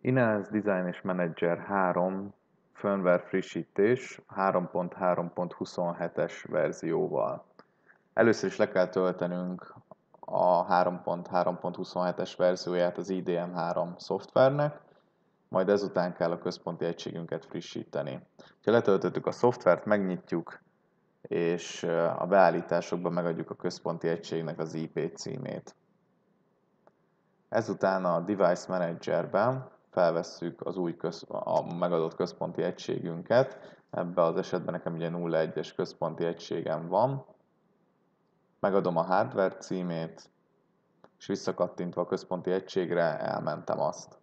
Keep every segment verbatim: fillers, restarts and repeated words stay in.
Ineos Design és Manager három firmware frissítés három pont három pont huszonhetes verzióval. Először is le kell töltenünk a három pont három pont huszonhetes verzióját az I D M három szoftvernek, majd ezután kell a központi egységünket frissíteni. Ha letöltöttük a szoftvert, megnyitjuk, és a beállításokban megadjuk a központi egységnek az I P címét. Ezután a Device Managerben felvesszük az új köz, a megadott központi egységünket. Ebben az esetben nekem ugye nulla egyes központi egységem van. Megadom a hardware címét, és visszakattintva a központi egységre elmentem azt.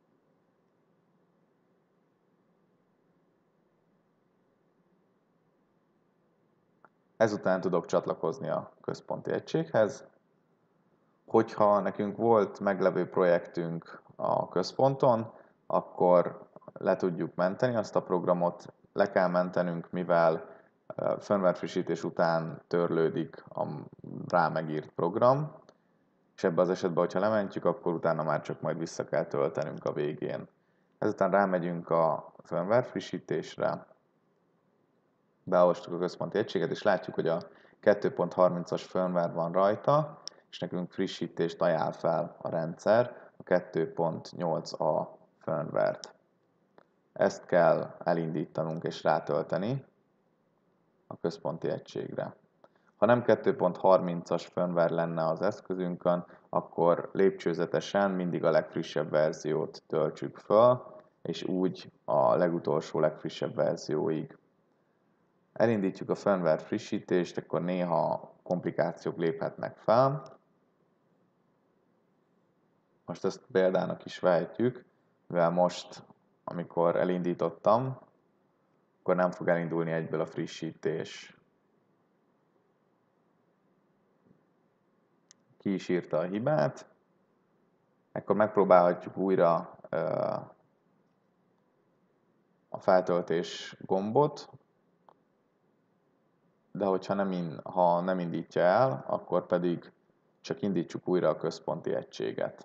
Ezután tudok csatlakozni a központi egységhez. Hogyha nekünk volt meglevő projektünk a központon, akkor le tudjuk menteni azt a programot, le kell mentenünk, mivel firmware frissítés után törlődik a rá megírt program, és ebben az esetben, hogyha lementjük, akkor utána már csak majd vissza kell töltenünk a végén. Ezután rámegyünk a firmware frissítésre, beolvastuk a központi egységet, és látjuk, hogy a kettő pont harmincas firmware van rajta, és nekünk frissítést ajánl fel a rendszer, a kettő pont nyolc A firmware-t. Ezt kell elindítanunk és rátölteni a központi egységre. Ha nem kettő pont harmincas firmware lenne az eszközünkön, akkor lépcsőzetesen mindig a legfrissebb verziót töltsük föl, és úgy a legutolsó legfrissebb verzióig. Elindítjuk a firmware frissítést, akkor néha komplikációk léphetnek fel. Most ezt példának is vehetjük, mivel most, amikor elindítottam, akkor nem fog elindulni egyből a frissítés. Ki is írta a hibát, akkor megpróbálhatjuk újra a feltöltés gombot, de hogyha nem, in, ha nem indítja el, akkor pedig csak indítsuk újra a központi egységet.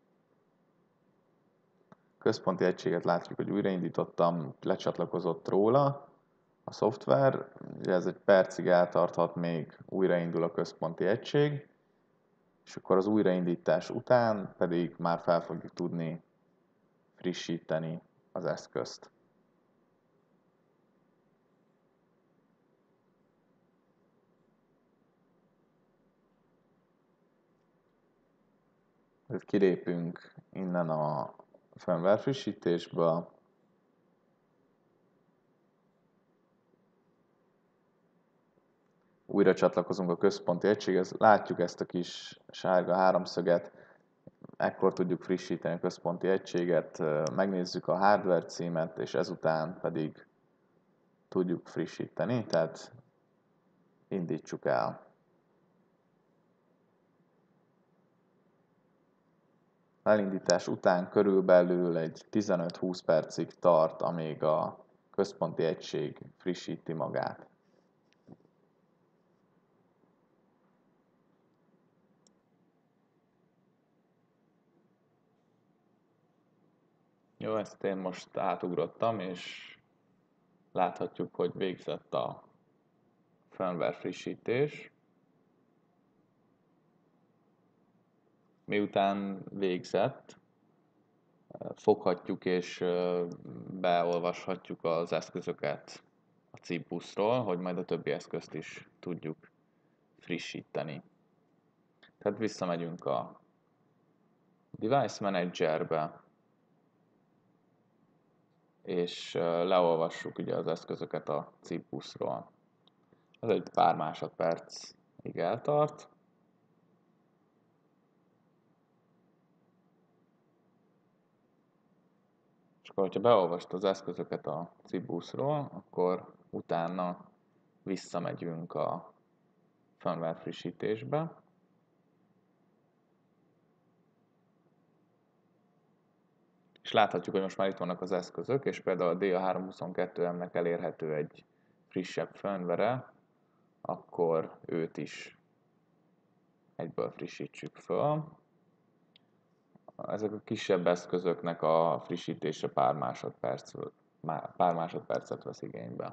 Központi egységet látjuk, hogy újraindítottam, lecsatlakozott róla a szoftver, ugye ez egy percig eltarthat, még újraindul a központi egység, és akkor az újraindítás után pedig már fel fogjuk tudni frissíteni az eszközt. Kilépünk innen a firmware frissítésből. Újra csatlakozunk a központi egységhez. Látjuk ezt a kis sárga háromszöget, ekkor tudjuk frissíteni a központi egységet, megnézzük a hardware címet, és ezután pedig tudjuk frissíteni, tehát indítsuk el. Elindítás után körülbelül egy tizenöt-húsz percig tart, amíg a központi egység frissíti magát. Jó, ezt én most átugrottam, és láthatjuk, hogy végzett a firmware frissítés. Miután végzett, foghatjuk és beolvashatjuk az eszközöket a cipbuszról, hogy majd a többi eszközt is tudjuk frissíteni. Tehát visszamegyünk a Device Managerbe, és leolvassuk ugye az eszközöket a cipbuszról. Ez egy pár másodpercig eltart. És akkor, hogyha beolvast az eszközöket a cipbuszról, akkor utána visszamegyünk a firmware frissítésbe. És láthatjuk, hogy most már itt vannak az eszközök, és például a D A háromszázhuszonkettő M-nek elérhető egy frissebb firmware, akkor őt is egyből frissítsük föl. ezek a kisebb eszközöknek a frissítése pár másodperc, pár másodpercet vesz igénybe.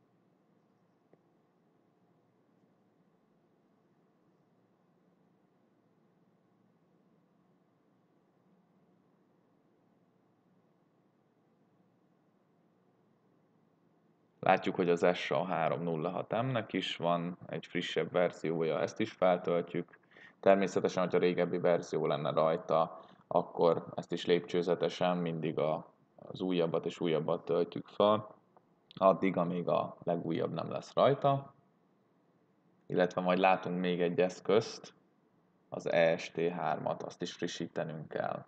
Látjuk, hogy az es á háromszázhat em-nek is van egy frissebb verziója, ezt is feltöltjük. Természetesen, hogyha régebbi verzió lenne rajta, akkor ezt is lépcsőzetesen mindig a, az újabbat és újabbat töltjük fel, addig, amíg a legújabb nem lesz rajta. Illetve majd látunk még egy eszközt, az e es té hármat, azt is frissítenünk kell.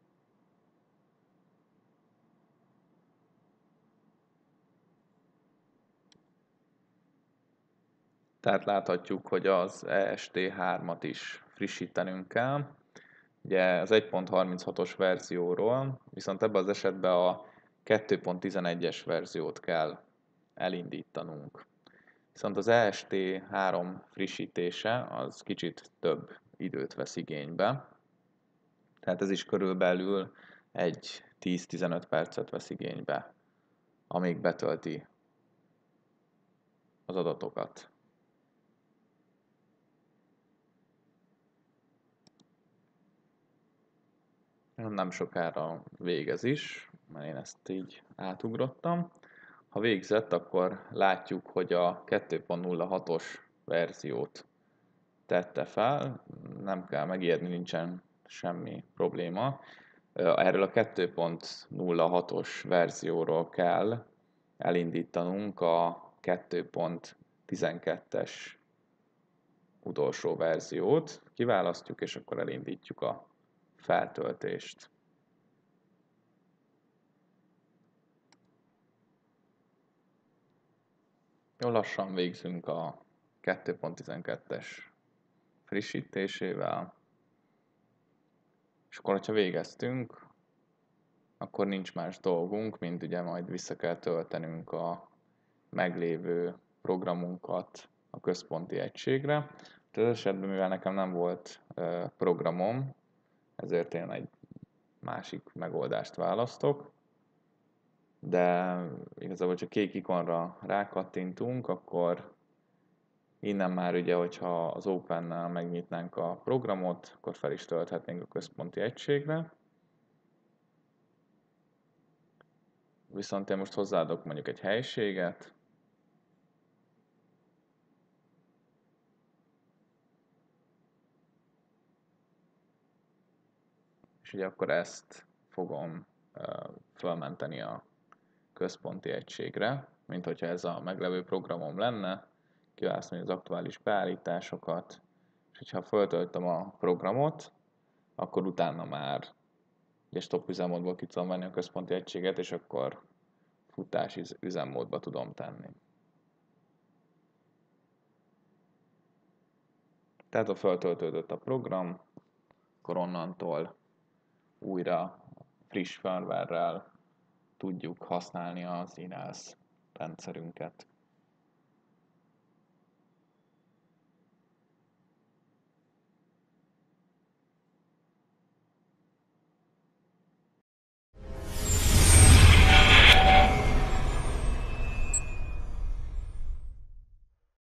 Tehát láthatjuk, hogy az e es té hármat is frissítenünk kell. Ugye az egy pont harminchatos verzióról, viszont ebben az esetben a kettő pont tizenegyes verziót kell elindítanunk. Viszont az e es té három frissítése az kicsit több időt vesz igénybe. Tehát ez is körülbelül egy tíz-tizenöt percet vesz igénybe, amíg betölti az adatokat. Nem sokára végez is, mert én ezt így átugrottam. Ha végzett, akkor látjuk, hogy a kettő pont nulla hatos verziót tette fel, nem kell megijedni, nincsen semmi probléma. Erről a kettő pont nulla hatos verzióról kell elindítanunk a kettő pont tizenkettes utolsó verziót. Kiválasztjuk, és akkor elindítjuk a feltöltést. Jó lassan végzünk a kettő pont tizenkettes frissítésével. És akkor, hogyha végeztünk, akkor nincs más dolgunk, mint ugye majd vissza kell töltenünk a meglévő programunkat a központi egységre. Az esetben, mivel nekem nem volt programom, ezért én egy másik megoldást választok. De igazából, hogyha kék ikonra rákattintunk, akkor innen már ugye, hogyha az Open-nel megnyitnánk a programot, akkor fel is tölthetnénk a központi egységre. Viszont én most hozzáadok mondjuk egy helyiséget, és ugye akkor ezt fogom felmenteni a központi egységre, mint hogyha ez a meglevő programom lenne, kiválasztom az aktuális beállításokat, és hogyha feltöltöm a programot, akkor utána már egy stop üzemmódból ki tudom venni a központi egységet, és akkor futás üzemmódba tudom tenni. Tehát ha feltöltődött a program, akkor onnantól újra friss firmware-rel tudjuk használni az i en e el es rendszerünket.